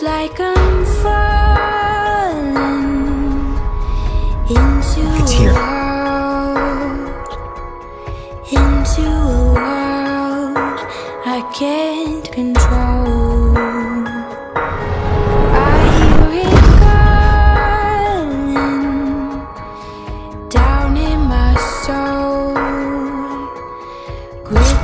like I'm falling into It's a here. world, into a world I can't control. I hear it calling down in my soul, grip